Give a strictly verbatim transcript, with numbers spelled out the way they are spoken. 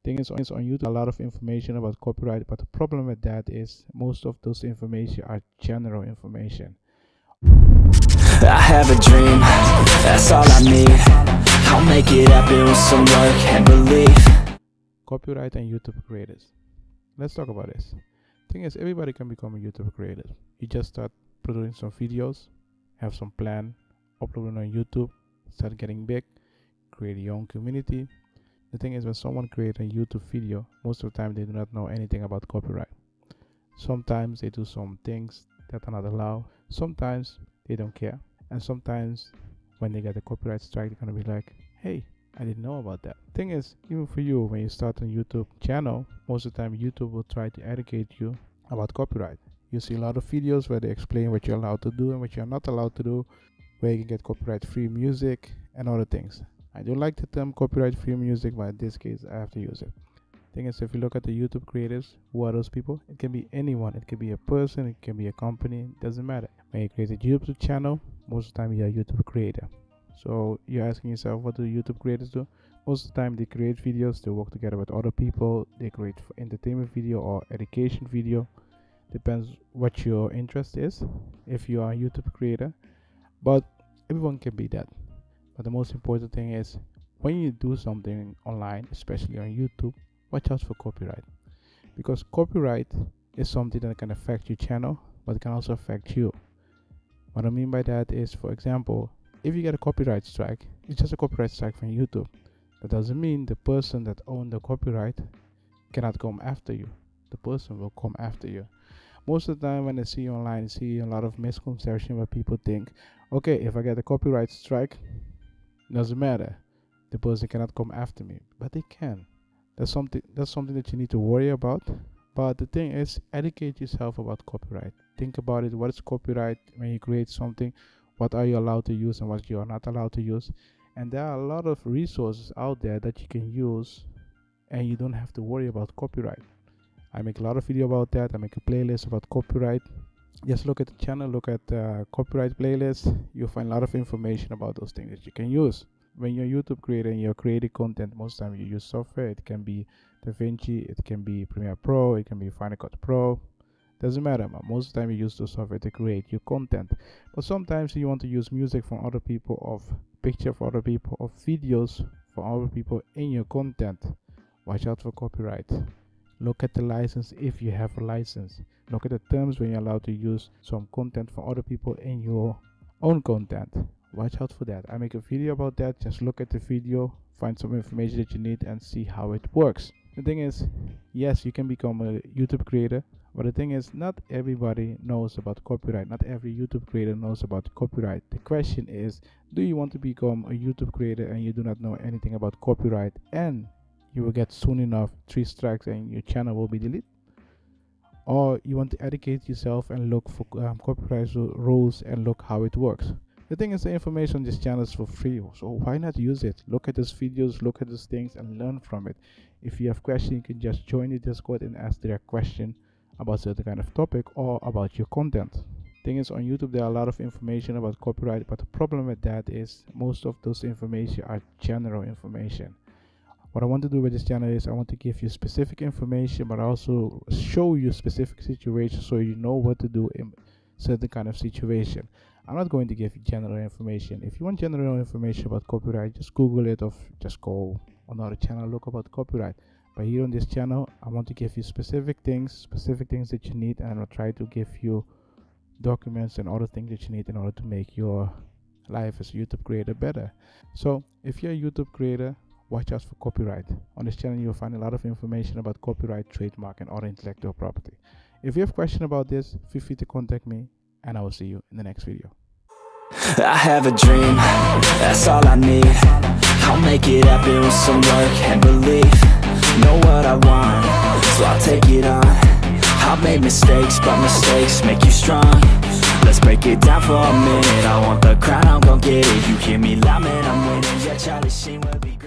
Thing is, on YouTube, a lot of information about copyright, but the problem with that is most of those information are general information. I have a dream, that's all I need. I'll make it happen with some work and belief. Copyright and YouTube creators. Let's talk about this. Thing is, everybody can become a YouTube creator. You just start producing some videos, have some plan, upload them on YouTube, start getting big, create your own community. The thing is, when someone creates a YouTube video, most of the time they do not know anything about copyright. Sometimes they do some things that are not allowed. Sometimes they don't care. And sometimes when they get a copyright strike, they're gonna be like, hey, I didn't know about that. Thing is, even for you, when you start a YouTube channel, most of the time YouTube will try to educate you about copyright. You see a lot of videos where they explain what you're allowed to do and what you're not allowed to do, where you can get copyright free music and other things. I don't like the term copyright free music, but in this case I have to use it. Thing is, if you look at the YouTube creators, who are those people? It can be anyone. It can be a person, it can be a company, it doesn't matter. When you create a YouTube channel, most of the time you're a YouTube creator. So you're asking yourself, what do YouTube creators do? Most of the time they create videos, they work together with other people, they create entertainment video or education video. Depends what your interest is, if you are a YouTube creator. But everyone can be that. But the most important thing is, when you do something online, especially on YouTube, watch out for copyright. Because copyright is something that can affect your channel, but it can also affect you. What I mean by that is, for example, if you get a copyright strike, it's just a copyright strike from YouTube. That doesn't mean the person that owned the copyright cannot come after you. The person will come after you. Most of the time when I see online, I see a lot of misconception where people think, okay, if I get a copyright strike, doesn't matter, the person cannot come after me. But they can. That's something that's something that you need to worry about. But the thing is, educate yourself about copyright. Think about it. What is copyright? When you create something, what are you allowed to use and what you are not allowed to use? And there are a lot of resources out there that you can use, and you don't have to worry about copyright. I make a lot of video about that. I make a playlist about copyright. Just look at the channel, look at the copyright playlist. You'll find a lot of information about those things that you can use. When you're a YouTube creator and you're creating content, most of the time you use software. It can be DaVinci, it can be Premiere Pro, it can be Final Cut Pro. Doesn't matter, man. Most of the time you use the software to create your content. But sometimes you want to use music from other people, of picture for other people, of videos for other people in your content. Watch out for copyright. Look at the license if you have a license. Look at the terms when you're allowed to use some content for other people in your own content. Watch out for that. I make a video about that. Just look at the video, find some information that you need and see how it works. The thing is, yes, you can become a YouTube creator, but the thing is, not everybody knows about copyright. Not every YouTube creator knows about copyright. The question is, do you want to become a YouTube creator and you do not know anything about copyright, and you will get soon enough three strikes and your channel will be deleted? Or you want to educate yourself and look for um, copyright rules and look how it works? The thing is, the information on this channel is for free, so why not use it? Look at these videos, look at these things and learn from it. If you have questions, you can just join the Discord and ask their question about certain kind of topic or about your content. Thing is, on YouTube there are a lot of information about copyright, but the problem with that is most of those information are general information. What I want to do with this channel is I want to give you specific information, but also show you specific situations so you know what to do in certain kind of situation. I'm not going to give you general information. If you want general information about copyright, just Google it or just go on another channel, look about copyright. But here on this channel, I want to give you specific things, specific things that you need, and I'll try to give you documents and other things that you need in order to make your life as a YouTube creator better. So if you're a YouTube creator, watch out for copyright. On this channel, you'll find a lot of information about copyright, trademark, and other intellectual property. If you have questions about this, feel free to contact me, and I will see you in the next video. I have a dream, that's all I need. I'll make it happen with some work and belief. Know what I want, so I'll take it on. I've made mistakes, but mistakes make you strong. Let's break it down for a minute. I want the crown, I'm gon' get it. You hear me loud, man, I'm winning. Yeah, Charlie Sheen will be